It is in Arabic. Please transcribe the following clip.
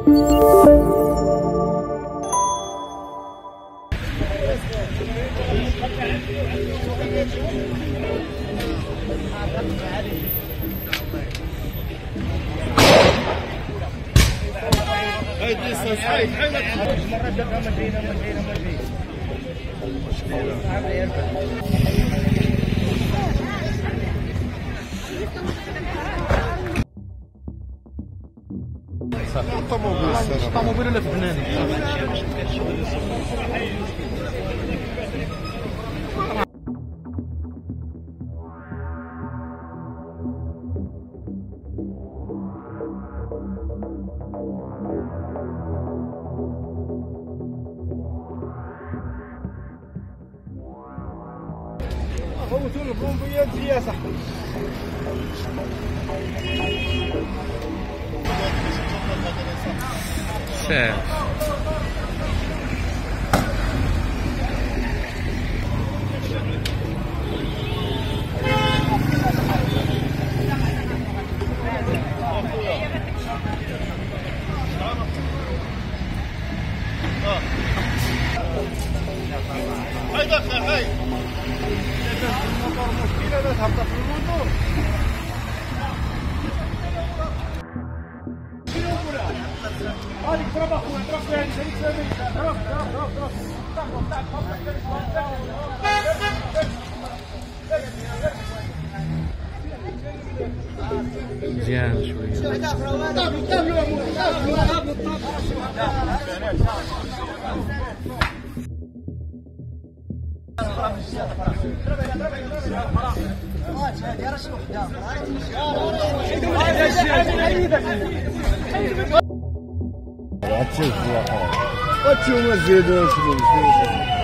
الطوموبيل ولا فنان؟ فوتوا البومبيات يا صاحبي. هاي دخل هاي الموتور مشكلة لا تهبط في الموتور. هذيك ضرب اخويا ضرب فيها هذيك ضرب مزيان شوية. هاتشوف الواقع هاتشوف ما زيدوش